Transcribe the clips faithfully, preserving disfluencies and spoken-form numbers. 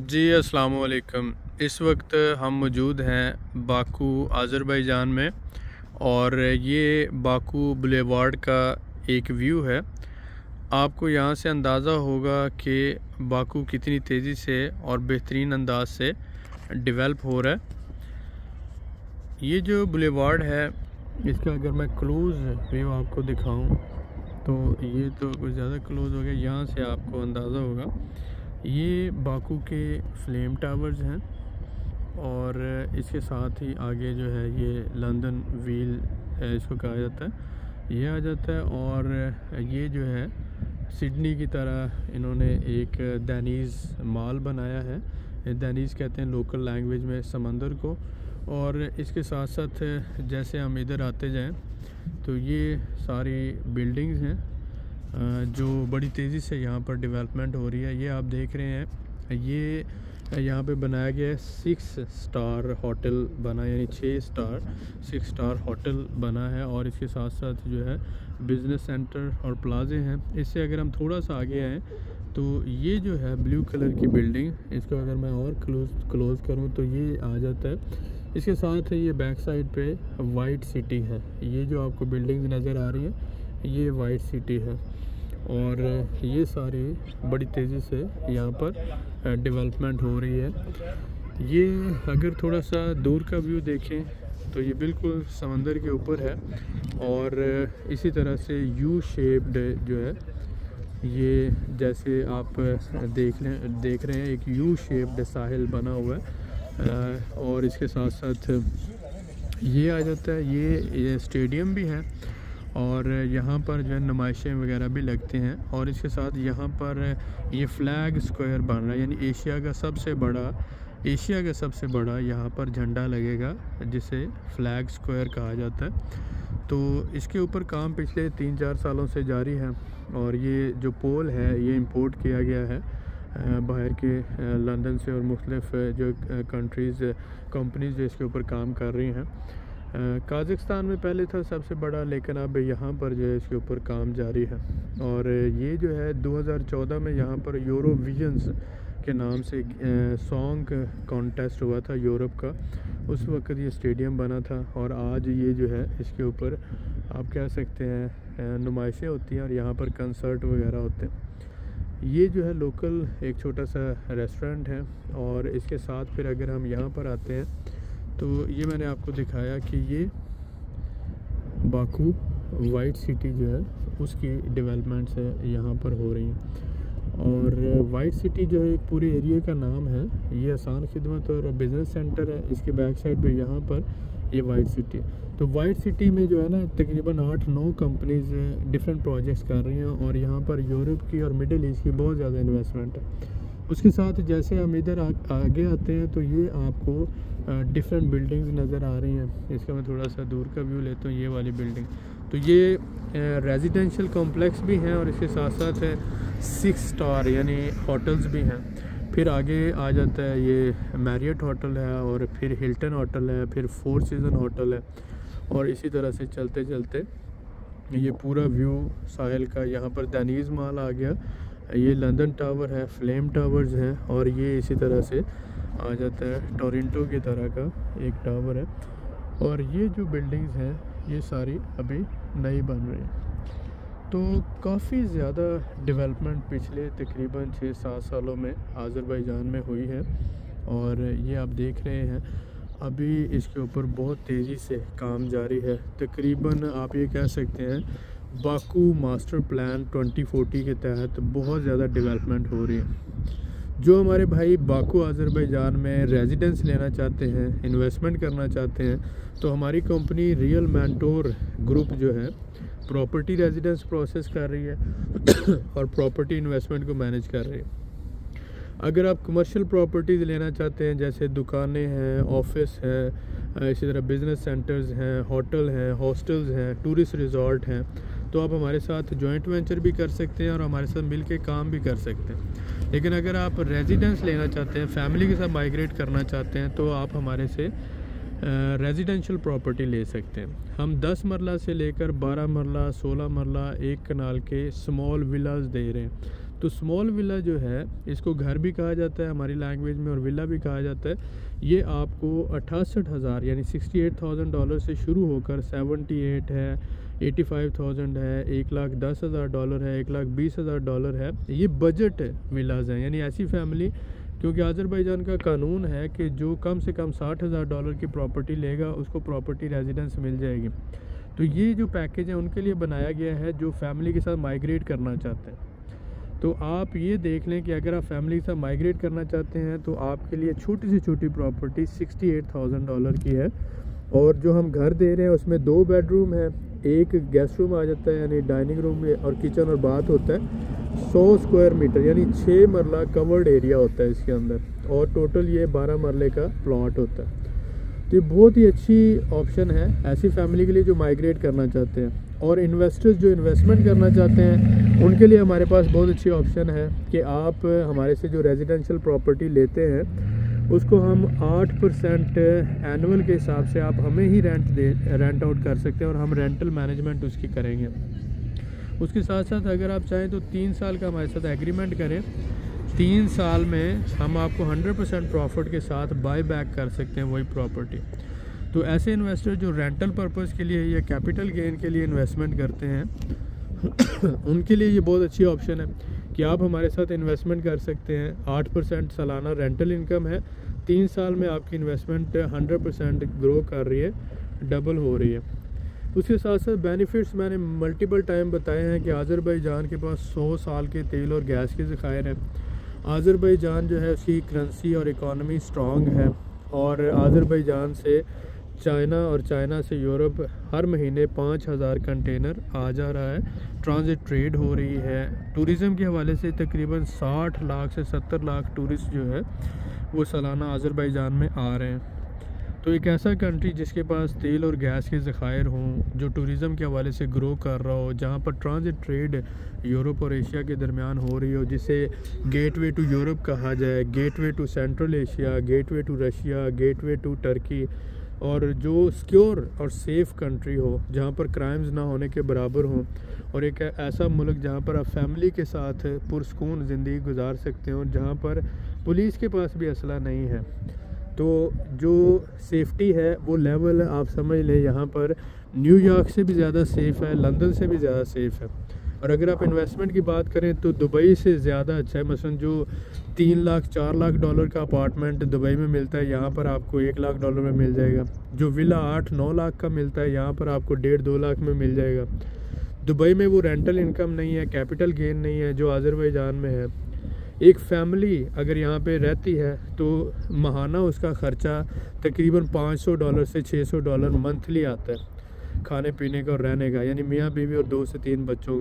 जी अस्सलाम वालेकुम। इस वक्त हम मौजूद हैं बाकू आज़रबाईजान में और ये बाकू बुलेवार्ड का एक व्यू है। आपको यहाँ से अंदाज़ा होगा कि बाकू कितनी तेज़ी से और बेहतरीन अंदाज से डेवलप हो रहा है। ये जो बुलेवार्ड है इसका अगर मैं क्लोज़ व्यू आपको दिखाऊं तो ये तो कुछ ज़्यादा क्लोज़ हो गया, यहाँ से आपको अंदाज़ा होगा। ये बाकू के फ्लेम टावर्स हैं और इसके साथ ही आगे जो है ये लंदन व्हील है, इसको कहा जाता है, ये आ जाता है। और ये जो है सिडनी की तरह इन्होंने एक दैनीज़ मॉल बनाया है। दैनीज़ कहते हैं लोकल लैंग्वेज में समंदर को। और इसके साथ साथ जैसे हम इधर आते जाएं तो ये सारी बिल्डिंग्स हैं जो बड़ी तेज़ी से यहाँ पर डेवलपमेंट हो रही है। ये आप देख रहे हैं, ये यहाँ पे बनाया गया है सिक्स स्टार होटल बना, यानी छः स्टार सिक्स स्टार होटल बना है। और इसके साथ साथ जो है बिज़नेस सेंटर और प्लाजे हैं। इससे अगर हम थोड़ा सा आगे आएँ तो ये जो है ब्लू कलर की बिल्डिंग, इसको अगर मैं और क्लोज क्लोज़ करूँ तो ये आ जाता है। इसके साथ ये बैक साइड पे वाइट सिटी है। ये जो आपको बिल्डिंग नज़र आ रही है ये वाइट सिटी है और ये सारी बड़ी तेज़ी से यहाँ पर डेवलपमेंट हो रही है। ये अगर थोड़ा सा दूर का व्यू देखें तो ये बिल्कुल समंदर के ऊपर है और इसी तरह से यू शेप्ड जो है ये, जैसे आप देख लें देख रहे हैं एक यू शेप्ड साहिल बना हुआ है। और इसके साथ साथ ये आ जाता है, ये, ये स्टेडियम भी है और यहाँ पर जो है नुमाइशें वगैरह भी लगते हैं। और इसके साथ यहाँ पर ये फ्लैग स्क्वायर बन रहा है, यानी एशिया का सबसे बड़ा एशिया का सबसे बड़ा यहाँ पर झंडा लगेगा जिसे फ्लैग स्क्वायर कहा जाता है। तो इसके ऊपर काम पिछले तीन चार सालों से जारी है और ये जो पोल है ये इंपोर्ट किया गया है बाहर के लंदन से और मुख्तलिफ जो कंट्रीज़ कंपनीज जो इसके ऊपर काम कर रही हैं। काज़ाकिस्तान में पहले था सबसे बड़ा, लेकिन अब यहाँ पर जो है इसके ऊपर काम जारी है। और ये जो है दो हज़ार चौदह में यहाँ पर यूरोविजन्स के नाम से सॉन्ग कॉन्टेस्ट हुआ था यूरोप का, उस वक्त ये स्टेडियम बना था। और आज ये जो है इसके ऊपर आप कह सकते हैं नुमाइशें होती हैं और यहाँ पर कंसर्ट वगैरह होते हैं। ये जो है लोकल एक छोटा सा रेस्टोरेंट है। और इसके साथ फिर अगर हम यहाँ पर आते हैं तो ये मैंने आपको दिखाया कि ये बाकू वाइट सिटी जो है उसकी डेवलपमेंट्स है यहाँ पर हो रही हैं। और वाइट सिटी जो है एक पूरे एरिया का नाम है। ये आसान खिदमत और बिज़नेस सेंटर है। इसके बैक साइड पे यहाँ पर ये वाइट सिटी है। तो वाइट सिटी में जो है ना तकरीबन आठ नौ कंपनीज डिफरेंट प्रोजेक्ट्स कर रही हैं और यहाँ पर यूरोप की और मिडिल ईस्ट की बहुत ज़्यादा इन्वेस्टमेंट है। उसके साथ जैसे हम इधर आ, आगे आते हैं तो ये आपको डिफरेंट बिल्डिंग्स नज़र आ रही हैं। इसका मैं थोड़ा सा दूर का व्यू लेता हूँ, ये वाली बिल्डिंग। तो ये रेजिडेंशियल कॉम्प्लेक्स भी हैं और इसके साथ साथ है सिक्स स्टार यानी होटल्स भी हैं। फिर आगे आ जाता है ये मैरियट होटल है और फिर हिल्टन होटल है, फिर फोर सीज़न होटल है। और इसी तरह से चलते चलते ये पूरा व्यू साहिल का, यहाँ पर दैनीज़ मॉल आ गया, ये लंदन टावर है, फ्लेम टावर्स हैं और ये इसी तरह से आ जाता है टोरंटो की तरह का एक टावर है। और ये जो बिल्डिंग्स हैं ये सारी अभी नई बन रही हैं। तो काफ़ी ज़्यादा डेवलपमेंट पिछले तकरीबन छः सात सालों में आज़रबाईजान में हुई है। और ये आप देख रहे हैं अभी इसके ऊपर बहुत तेज़ी से काम जारी है। तकरीबन आप ये कह सकते हैं Baku master plan twenty forty के तहत बहुत ज़्यादा डेवलपमेंट हो रही है। जो हमारे भाई बाकू आज़रबाईजान में रेजिडेंस लेना चाहते हैं, इन्वेस्टमेंट करना चाहते हैं, तो हमारी कंपनी रियल मेंटोर ग्रुप जो है प्रॉपर्टी रेजिडेंस प्रोसेस कर रही है और प्रॉपर्टी इन्वेस्टमेंट को मैनेज कर रही है। अगर आप कमर्शियल प्रॉपर्टीज़ लेना चाहते हैं जैसे दुकानें हैं, ऑफिस हैं, इसी तरह बिज़नेस सेंटर्स हैं, होटल हैं, हॉस्टल्स हैं, टूरिस्ट रिजॉर्ट हैं, तो आप हमारे साथ जॉइंट वेंचर भी कर सकते हैं और हमारे साथ मिल के काम भी कर सकते हैं। लेकिन अगर आप रेजिडेंस लेना चाहते हैं, फैमिली के साथ माइग्रेट करना चाहते हैं, तो आप हमारे से रेजिडेंशियल प्रॉपर्टी ले सकते हैं। हम दस मरला से लेकर बारह मरला, सोलह मरला, एक कनाल के स्मॉल विलाज दे रहे हैं। तो स्मॉल विला जो है, इसको घर भी कहा जाता है हमारी लैंग्वेज में और विला भी कहा जाता है, ये आपको अठासठ हज़ार यानी सिक्सटी एट थाउजेंड डॉलर से शुरू होकर सेवेंटी एट है, एटी फाइव थाउजेंड है, एक लाख दस हज़ार डॉलर है, एक लाख बीस हज़ार डॉलर है। ये बजट विलाज हैं, यानी ऐसी फैमिली, क्योंकि आज़रबाईजान का कानून है कि जो कम से कम साठ हज़ार डॉलर की प्रॉपर्टी लेगा उसको प्रॉपर्टी रेजिडेंस मिल जाएगी। तो ये जो पैकेज है उनके लिए बनाया गया है जो फैमिली के साथ माइग्रेट करना चाहते हैं। तो आप ये देख लें कि अगर आप फैमिली के साथ माइग्रेट करना चाहते हैं तो आपके लिए छोटी से छोटी property sixty eight thousand dollar की है। और जो हम घर दे रहे हैं उसमें दो बेडरूम है, एक गेस्ट रूम आ जाता है यानी डाइनिंग रूम में, और किचन और बाथ होता है। सौ स्क्वायर मीटर यानी छः मरला कवर्ड एरिया होता है इसके अंदर, और टोटल ये बारह मरले का प्लॉट होता है। तो ये बहुत ही अच्छी ऑप्शन है ऐसी फैमिली के लिए जो माइग्रेट करना चाहते हैं। और इन्वेस्टर्स जो इन्वेस्टमेंट करना चाहते हैं उनके लिए हमारे पास बहुत अच्छी ऑप्शन है कि आप हमारे से जो रेजिडेंशियल प्रॉपर्टी लेते हैं उसको हम आठ परसेंट एनुअल के हिसाब से आप हमें ही रेंट दे रेंट आउट कर सकते हैं और हम रेंटल मैनेजमेंट उसकी करेंगे। उसके साथ साथ अगर आप चाहें तो तीन साल का हमारे साथ एग्रीमेंट करें, तीन साल में हम आपको हंड्रेड परसेंट प्रॉफिट के साथ बाय बैक कर सकते हैं वही प्रॉपर्टी। तो ऐसे इन्वेस्टर जो रेंटल पर्पस के लिए या कैपिटल गेन के लिए इन्वेस्टमेंट करते हैं उनके लिए ये बहुत अच्छी ऑप्शन है कि आप हमारे साथ इन्वेस्टमेंट कर सकते हैं। आठ परसेंट सालाना रेंटल इनकम है, तीन साल में आपकी इन्वेस्टमेंट हंड्रेड परसेंट ग्रो कर रही है, डबल हो रही है। उसके साथ साथ बेनिफिट्स मैंने मल्टीपल टाइम बताए हैं कि आज़रबाईजान के पास सौ साल के तेल और गैस के ज़खायर हैं। आज़रबाईजान जो है उसकी करेंसी और इकॉनमी स्ट्रॉन्ग है, और आज़रबाईजान से चाइना और चाइना से यूरोप हर महीने पाँच हज़ार कंटेनर आ जा रहा है, ट्रांजिट ट्रेड हो रही है। टूरिज़म के हवाले से तकरीबन साठ लाख से सत्तर लाख टूरिस्ट जो है वो सालाना आज़रबाईजान में आ रहे हैं। तो एक ऐसा कंट्री जिसके पास तेल और गैस के ज़खायर हों, जो टूरिज़म के हवाले से ग्रो कर रहा हो, जहाँ पर ट्रांजिट ट्रेड यूरोप और एशिया के दरमियान हो रही हो, जिसे गेटवे टू यूरोप कहा जाए, gateway to Central Asia, gateway to Russia, gateway to Turkey, और जो सिक्योर और सेफ़ कंट्री हो जहाँ पर क्राइम्स ना होने के बराबर हों, और एक ऐसा मुल्क जहाँ पर आप फैमिली के साथ पुरसकून ज़िंदगी गुजार सकते हो, जहाँ पर पुलिस के पास भी असला नहीं है। तो जो सेफ्टी है वो लेवल आप समझ लें यहाँ पर न्यूयॉर्क से भी ज़्यादा सेफ़ है, लंदन से भी ज़्यादा सेफ़ है। और अगर आप इन्वेस्टमेंट की बात करें तो दुबई से ज़्यादा अच्छा है। मसलन जो तीन लाख चार लाख डॉलर का अपार्टमेंट दुबई में मिलता है यहाँ पर आपको एक लाख डॉलर में मिल जाएगा। जो विला आठ नौ लाख का मिलता है यहाँ पर आपको डेढ़ दो लाख में मिल जाएगा। दुबई में वो रेंटल इनकम नहीं है, कैपिटल गेन नहीं है जो आज़रबाईजान में है। एक फैमिली अगर यहाँ पे रहती है तो माहाना उसका ख़र्चा तकरीबन पाँच सौ डॉलर से छः सौ डॉलर मंथली आता है खाने पीने का और रहने का, यानी मियाँ बीवी और दो से तीन बच्चों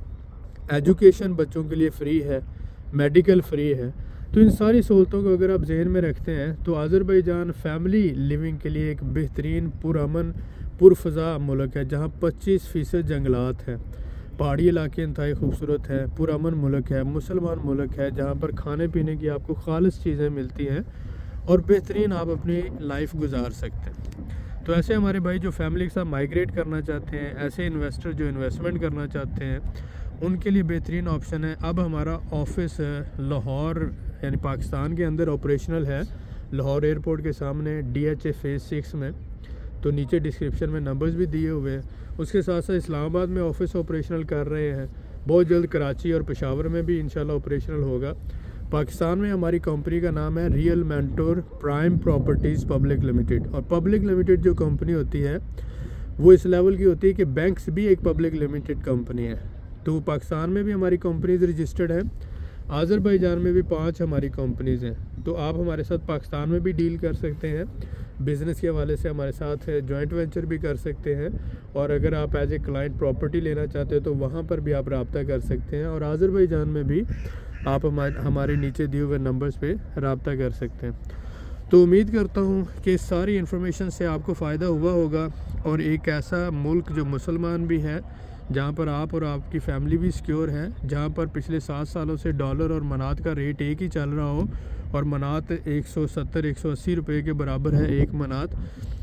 का। एजुकेशन बच्चों के लिए फ़्री है, मेडिकल फ्री है। तो इन सारी सहूलतों को अगर आप जहन में रखते हैं तो आज़रबाईजान फैमिली लिविंग के लिए एक बेहतरीन पुरअमन पुरफ़ज़ा मुल्क है, जहाँ पच्चीस फ़ीसद जंगलात हैं, पहाड़ी इलाके इंतहाई खूबसूरत है, पुरअमन मुल्क है, मुसलमान मुल्क है, जहाँ पर खाने पीने की आपको खालिस चीज़ें मिलती हैं और बेहतरीन आप अपनी लाइफ गुजार सकते हैं। तो ऐसे हमारे भाई जो फैमिली के साथ माइग्रेट करना चाहते हैं, ऐसे इन्वेस्टर जो इन्वेस्टमेंट करना चाहते हैं, उनके लिए बेहतरीन ऑप्शन है। अब हमारा ऑफिस लाहौर यानी पाकिस्तान के अंदर ऑपरेशनल है, लाहौर एयरपोर्ट के सामने D H A phase six में। तो नीचे डिस्क्रिप्शन में नंबर्स भी दिए हुए हैं। उसके साथ साथ इस्लामाबाद में ऑफिस ऑपरेशनल कर रहे हैं, बहुत जल्द कराची और पेशावर में भी इंशाल्लाह ऑपरेशनल होगा। पाकिस्तान में हमारी कंपनी का नाम है Real Mentor Prime Properties Public Limited. और पब्लिक लिमिटेड जो कंपनी होती है वो इस लेवल की होती है कि बैंक्स भी एक पब्लिक लिमिटेड कंपनी है। तो पाकिस्तान में भी हमारी कंपनीज रजिस्टर्ड है, आज़रबाईजान में भी पांच हमारी कंपनीज़ हैं। तो आप हमारे साथ पाकिस्तान में भी डील कर सकते हैं, बिज़नेस के हवाले से हमारे साथ जॉइंट वेंचर भी कर सकते हैं, और अगर आप एज ए क्लाइंट प्रॉपर्टी लेना चाहते हो तो वहाँ पर भी आप रब्ता कर सकते हैं। और आज़रबाईजान में भी आप हमारे हमारे नीचे दिए हुए नंबर्स पे रब्ता कर सकते हैं। तो उम्मीद करता हूँ कि सारी इन्फॉर्मेशन से आपको फ़ायदा हुआ होगा, और एक ऐसा मुल्क जो मुसलमान भी है, जहाँ पर आप और आपकी फैमिली भी सिक्योर है, जहाँ पर पिछले सात सालों से डॉलर और मनात का रेट एक ही चल रहा हो, और मनात एक सौ सत्तर एक सौ अस्सी रुपये के बराबर है एक मनात।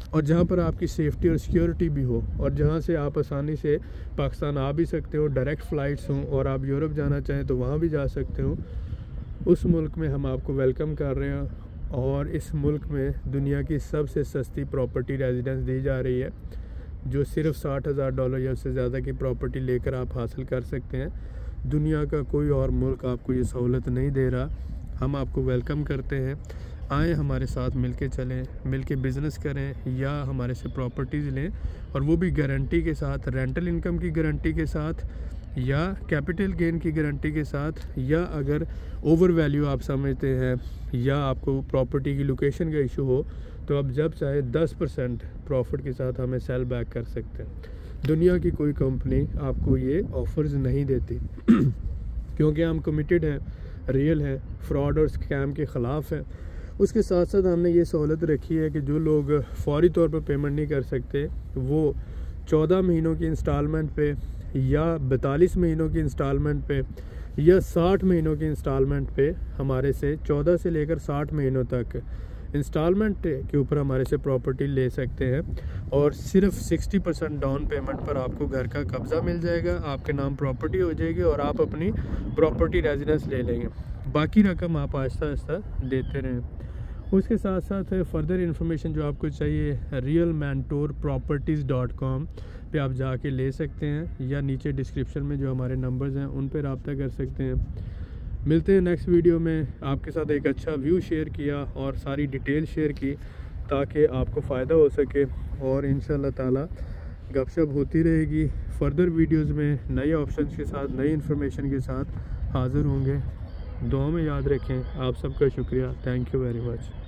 और जहाँ पर आपकी सेफ्टी और सिक्योरिटी भी हो, और जहाँ से आप आसानी से पाकिस्तान आ भी सकते हो, डायरेक्ट फ़्लाइट्स हों, और आप यूरोप जाना चाहें तो वहाँ भी जा सकते हो। उस मुल्क में हम आपको वेलकम कर रहे हैं और इस मुल्क में दुनिया की सबसे सस्ती प्रॉपर्टी रेजिडेंस दी जा रही है, जो सिर्फ साठ हज़ार डॉलर या उससे ज़्यादा की प्रॉपर्टी लेकर आप हासिल कर सकते हैं। दुनिया का कोई और मुल्क आपको ये सहूलत नहीं दे रहा। हम आपको वेलकम करते हैं, आएँ हमारे साथ मिलके चलें, मिलके बिज़नेस करें या हमारे से प्रॉपर्टीज़ लें, और वो भी गारंटी के साथ, रेंटल इनकम की गारंटी के साथ या कैपिटल गेन की गारंटी के साथ, या अगर ओवर वैल्यू आप समझते हैं या आपको प्रॉपर्टी की लोकेशन का इशू हो तो आप जब चाहे दस परसेंट प्रॉफिट के साथ हमें सेल बैक कर सकते हैं। दुनिया की कोई कंपनी आपको ये ऑफ़र्स नहीं देती क्योंकि हम कमिटेड हैं, रियल हैं, फ्रॉड और स्कैम के ख़िलाफ़ हैं। उसके साथ साथ हमने ये सहूलत रखी है कि जो लोग फौरी तौर पर पेमेंट नहीं कर सकते वो चौदह महीनों की इंस्टॉलमेंट पे या बैतालीस महीनों की इंस्टॉलमेंट पे या साठ महीनों की इंस्टॉलमेंट पे हमारे से चौदह से लेकर साठ महीनों तक इंस्टॉलमेंट के ऊपर हमारे से प्रॉपर्टी ले सकते हैं। और सिर्फ साठ परसेंट डाउन पेमेंट पर आपको घर का कब्ज़ा मिल जाएगा, आपके नाम प्रॉपर्टी हो जाएगी और आप अपनी प्रॉपर्टी रेजिडेंस ले लेंगे। बाकी रकम आप आहिस्ता आहिस्ता देते रहें। उसके साथ साथ फर्दर इन्फॉर्मेशन जो आपको चाहिए Real Mentor Properties dot com पे आप जाके ले सकते हैं, या नीचे डिस्क्रिप्शन में जो हमारे नंबर्स हैं उन पर रब्ता कर सकते हैं। मिलते हैं नेक्स्ट वीडियो में। आपके साथ एक अच्छा व्यू शेयर किया और सारी डिटेल शेयर की ताकि आपको फ़ायदा हो सके, और इंशाअल्लाह ताला गपशप होती रहेगी। फर्दर वीडियोज़ में नए ऑप्शंस के साथ, नई इन्फॉर्मेशन के साथ हाज़िर होंगे। दुआ में याद रखें। आप सबका शुक्रिया। Thank you very much.